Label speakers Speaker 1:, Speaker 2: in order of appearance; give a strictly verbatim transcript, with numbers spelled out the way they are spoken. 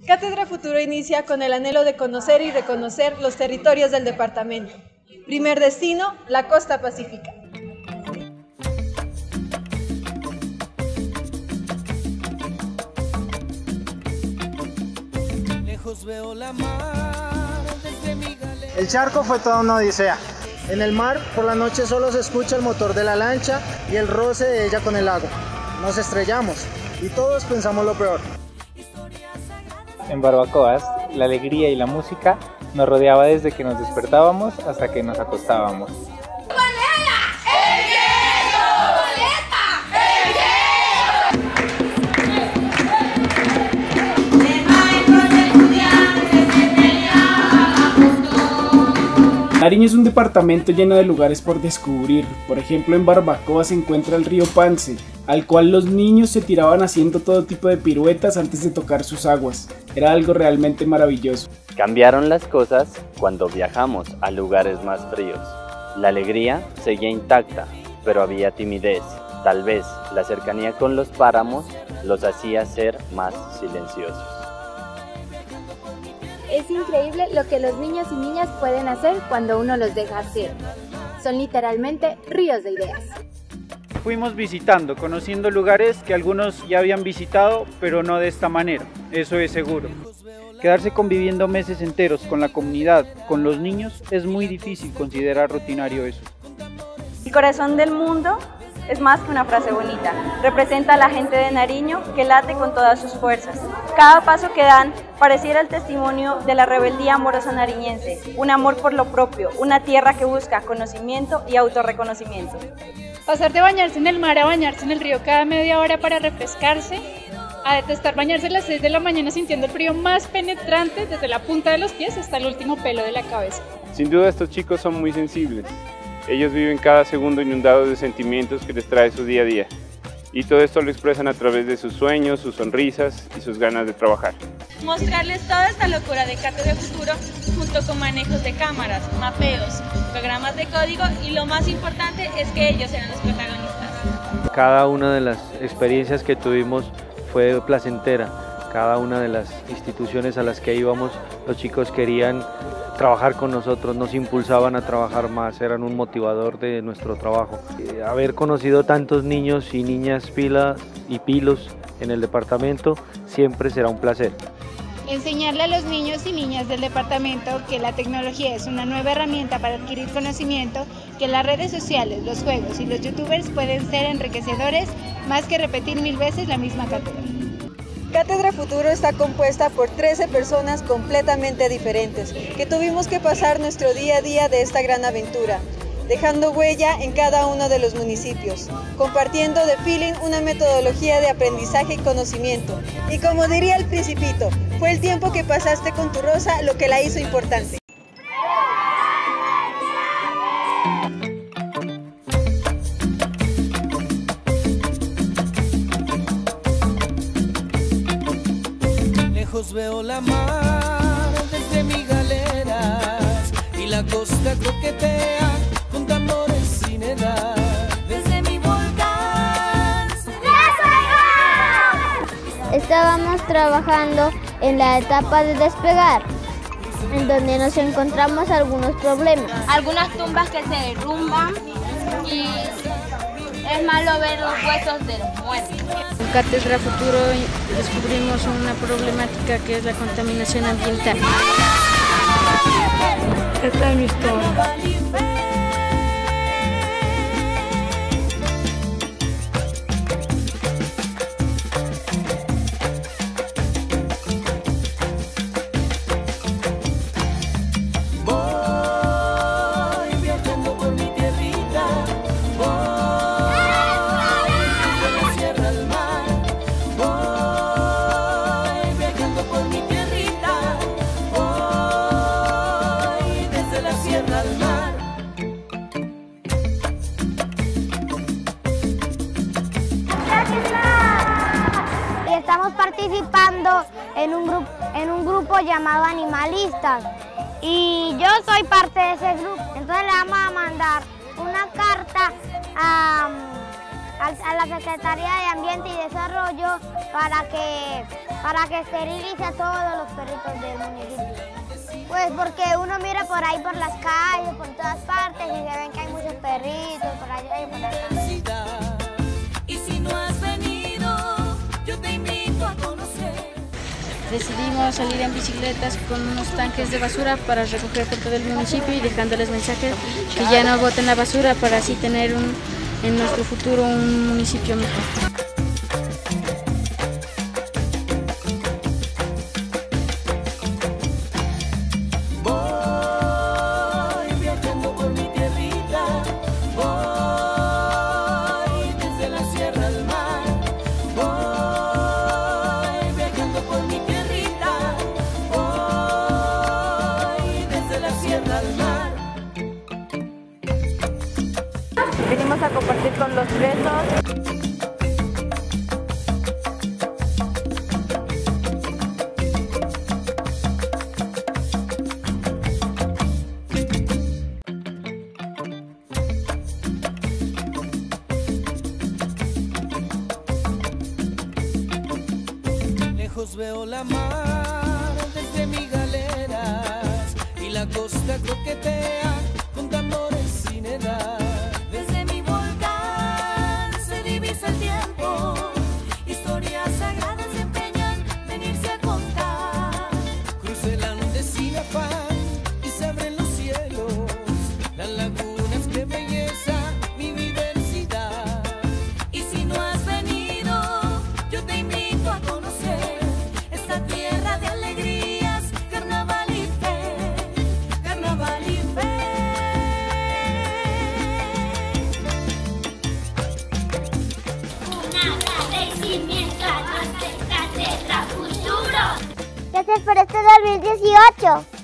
Speaker 1: Cátedra Futuro inicia con el anhelo de conocer y reconocer los territorios del departamento. Primer destino, la costa pacífica.
Speaker 2: Lejos veo la mar desde mi galera.
Speaker 3: El charco fue toda una odisea. En el mar, por la noche solo se escucha el motor de la lancha y el roce de ella con el agua. Nos estrellamos y todos pensamos lo peor.
Speaker 4: En Barbacoas, la alegría y la música nos rodeaba desde que nos despertábamos hasta que nos acostábamos.
Speaker 5: Nariño es un departamento lleno de lugares por descubrir. Por ejemplo, en Barbacoa se encuentra el río Pance, al cual los niños se tiraban haciendo todo tipo de piruetas antes de tocar sus aguas. Era algo realmente maravilloso.
Speaker 6: Cambiaron las cosas cuando viajamos a lugares más fríos. La alegría seguía intacta, pero había timidez. Tal vez la cercanía con los páramos los hacía ser más silenciosos.
Speaker 7: Es increíble lo que los niños y niñas pueden hacer cuando uno los deja hacer. Son literalmente ríos de ideas.
Speaker 8: Fuimos visitando, conociendo lugares que algunos ya habían visitado, pero no de esta manera, eso es seguro. Quedarse conviviendo meses enteros con la comunidad, con los niños, es muy difícil considerar rutinario eso.
Speaker 9: El corazón del mundo es más que una frase bonita, representa a la gente de Nariño que late con todas sus fuerzas. Cada paso que dan pareciera el testimonio de la rebeldía amorosa nariñense, un amor por lo propio, una tierra que busca conocimiento y autorreconocimiento.
Speaker 10: Pasar de bañarse en el mar a bañarse en el río cada media hora para refrescarse, a detestar bañarse a las seis de la mañana sintiendo el frío más penetrante desde la punta de los pies hasta el último pelo de la cabeza.
Speaker 11: Sin duda estos chicos son muy sensibles. Ellos viven cada segundo inundados de sentimientos que les trae su día a día. Y todo esto lo expresan a través de sus sueños, sus sonrisas y sus ganas de trabajar.
Speaker 9: Mostrarles toda esta locura de Cátedra Futuro junto con manejos de cámaras, mapeos, programas de código y lo más importante es que ellos sean los protagonistas.
Speaker 12: Cada una de las experiencias que tuvimos fue placentera. Cada una de las instituciones a las que íbamos, los chicos querían trabajar con nosotros, nos impulsaban a trabajar más, eran un motivador de nuestro trabajo. Eh, haber conocido tantos niños y niñas pilas y pilos en el departamento siempre será un placer.
Speaker 10: Enseñarle a los niños y niñas del departamento que la tecnología es una nueva herramienta para adquirir conocimiento, que las redes sociales, los juegos y los youtubers pueden ser enriquecedores más que repetir mil veces la misma cátedra.
Speaker 1: Cátedra Futuro está compuesta por trece personas completamente diferentes, que tuvimos que pasar nuestro día a día de esta gran aventura, dejando huella en cada uno de los municipios, compartiendo de feeling una metodología de aprendizaje y conocimiento. Y como diría el Principito, fue el tiempo que pasaste con tu rosa lo que la hizo importante.
Speaker 2: Lejos veo la mar desde mis galeras y la costa coquetea con tambores sin edad. Desde mi volcán.
Speaker 7: Estábamos trabajando en la etapa de despegar, en donde nos encontramos algunos problemas.
Speaker 13: Algunas tumbas que se derrumban y es malo ver los huesos de los muertos.
Speaker 14: En Cátedra Futuro descubrimos una problemática que es la contaminación ambiental. Esta es mi historia.
Speaker 7: Y estamos participando en un grupo en un grupo llamado Animalistas y yo soy parte de ese grupo. Entonces le vamos a mandar una carta a, a, a la Secretaría de Ambiente y Desarrollo para que para que esterilice a todos los perritos del municipio. Pues porque uno mira por ahí por las calles, por todas partes y se ven que hay muchos perritos por allá y por acá.
Speaker 2: Y si no has venido, yo te invito a conocer.
Speaker 14: Decidimos salir en bicicletas con unos tanques de basura para recoger por todo el municipio y dejándoles mensajes que ya no boten la basura para así tener un, en nuestro futuro un municipio mejor.
Speaker 9: Venimos a compartir con los presos.
Speaker 2: Lejos veo la mar desde mi galeras y la costa coquetea con tambores sin edad. Desde mi volcán se divisa el tiempo, historias sagradas se empeñan venirse a contar. Crucé el Andes sin afán y se abren los cielos, las lagunas, qué belleza, mi diversidad. Y si no has venido, yo te invito a conocer esta tierra de alegrías, carnaval y fe, carnaval y fe.
Speaker 7: Gracias por este dos mil dieciocho.